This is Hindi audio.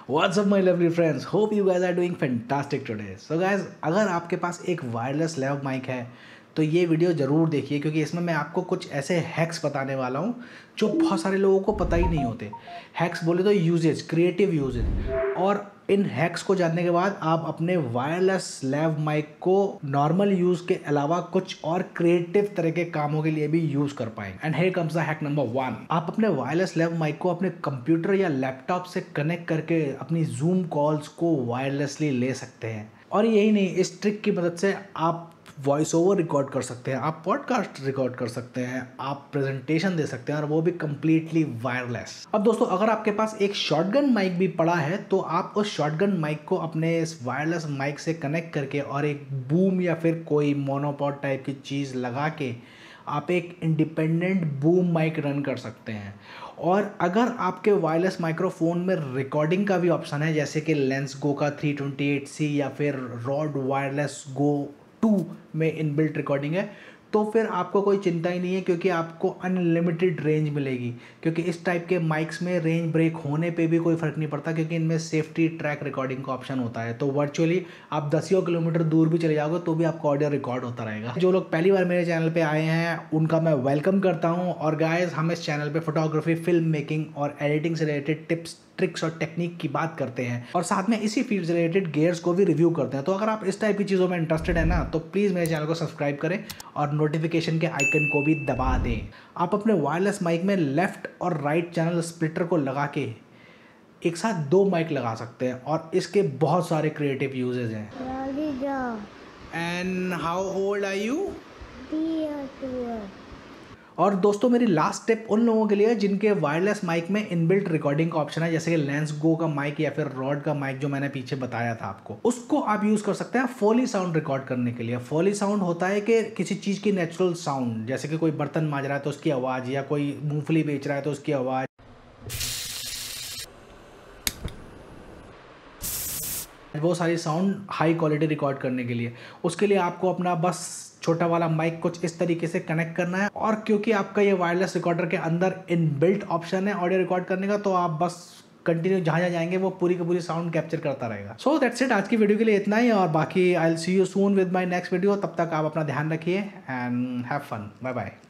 What's up my lovely friends? Hope you guys are doing fantastic today. So guys, अगर आपके पास एक वायरलेस लैव माइक है तो ये वीडियो ज़रूर देखिए, क्योंकि इसमें मैं आपको कुछ ऐसे हैक्स बताने वाला हूँ जो बहुत सारे लोगों को पता ही नहीं होते। हैक्स बोले तो यूजेज, क्रिएटिव यूजेज, और इन हैक्स को जानने के बाद आप अपने वायरलेस लैव माइक को नॉर्मल यूज़ के अलावा कुछ और क्रिएटिव तरह के कामों के लिए भी यूज़ कर पाएंगे। And here comes the hack number 1। आप अपने वायरलेस लैव माइक को अपने कंप्यूटर या लैपटॉप से कनेक्ट करके अपनी जूम कॉल्स को वायरलेसली ले सकते हैं। और यही नहीं, इस ट्रिक की मदद से आप वॉइस ओवर रिकॉर्ड कर सकते हैं, आप पॉडकास्ट रिकॉर्ड कर सकते हैं, आप प्रेजेंटेशन दे सकते हैं, और वो भी कंप्लीटली वायरलेस। अब दोस्तों, अगर आपके पास एक शॉटगन माइक भी पड़ा है तो आप उस शॉटगन माइक को अपने इस वायरलेस माइक से कनेक्ट करके और एक बूम या फिर कोई मोनोपॉड टाइप की चीज़ लगा के आप एक इंडिपेंडेंट बूम माइक रन कर सकते हैं। और अगर आपके वायरलेस माइक्रोफोन में रिकॉर्डिंग का भी ऑप्शन है, जैसे कि लेंस गो का 328C या फिर रॉड वायरलेस गो 2 में इनबिल्ट रिकॉर्डिंग है, तो फिर आपको कोई चिंता ही नहीं है, क्योंकि आपको अनलिमिटेड रेंज मिलेगी। क्योंकि इस टाइप के माइक्स में रेंज ब्रेक होने पे भी कोई फ़र्क नहीं पड़ता, क्योंकि इनमें सेफ्टी ट्रैक रिकॉर्डिंग का ऑप्शन होता है। तो वर्चुअली आप 10 किलोमीटर दूर भी चले जाओगे तो भी आपका ऑडियो रिकॉर्ड होता रहेगा। जो लोग पहली बार मेरे चैनल पे आए हैं उनका मैं वेलकम करता हूँ। और गाइस, हम इस चैनल पे फोटोग्राफी, फिल्म मेकिंग और एडिटिंग से रिलेटेड टिप्स, ट्रिक्स और टेक्निक की बात करते हैं, और साथ में इसी फील्ड से रिलेटेड गियर्स को भी रिव्यू करते हैं। तो अगर आप इस टाइप की चीज़ों में इंटरेस्टेड है ना, तो प्लीज़ मेरे चैनल को सब्सक्राइब करें और नोटिफिकेशन के आइकन को भी दबा दें। आप अपने वायरलेस माइक में लेफ्ट और राइट चैनल स्प्लिटर को लगा के एक साथ 2 माइक लगा सकते हैं, और इसके बहुत सारे क्रिएटिव यूजेज हैं। And how old are you? और दोस्तों, मेरी लास्ट टिप उन लोगों के लिए जिनके वायरलेस माइक में इनबिल्ट रिकॉर्डिंग का ऑप्शन है, जैसे कि लेंस गो का माइक या फिर रॉड का माइक जो मैंने पीछे बताया था आपको, उसको आप यूज़ कर सकते हैं फोली साउंड रिकॉर्ड करने के लिए। फोली साउंड होता है कि किसी चीज़ की नेचुरल साउंड, जैसे कि कोई बर्तन मांज रहा है तो उसकी आवाज़, या कोई मूंगफली बेच रहा है तो उसकी आवाज़, वो सारी साउंड हाई क्वालिटी रिकॉर्ड करने के लिए। उसके लिए आपको अपना बस छोटा वाला माइक कुछ इस तरीके से कनेक्ट करना है, और क्योंकि आपका ये वायरलेस रिकॉर्डर के अंदर इनबिल्ट ऑप्शन है ऑडियो रिकॉर्ड करने का, तो आप बस कंटिन्यू जहाँ जहाँ जाएंगे वो पूरी की पूरी साउंड कैप्चर करता रहेगा। सो दैट्स इट, आज की वीडियो के लिए इतना ही, और बाकी I will see you soon with my next video. तब तक आप अपना ध्यान रखिए and have fun. Bye bye.